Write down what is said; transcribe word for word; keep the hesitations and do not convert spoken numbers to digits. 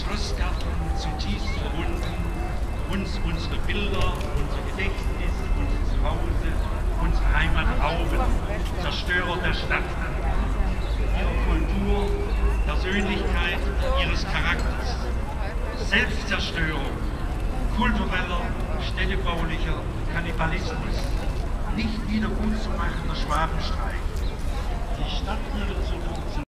Schlossgarten zutiefst verbunden, uns unsere Bilder, unser Gedächtnis, unser Zuhause, unsere Heimat rauben, Zerstörer der Stadt, ihrer Kultur, Persönlichkeit, ihres Charakters, Selbstzerstörung, kultureller, städtebaulicher Kannibalismus, nicht wieder gut zu machender Schwabenstreich. Die Stadt würde zu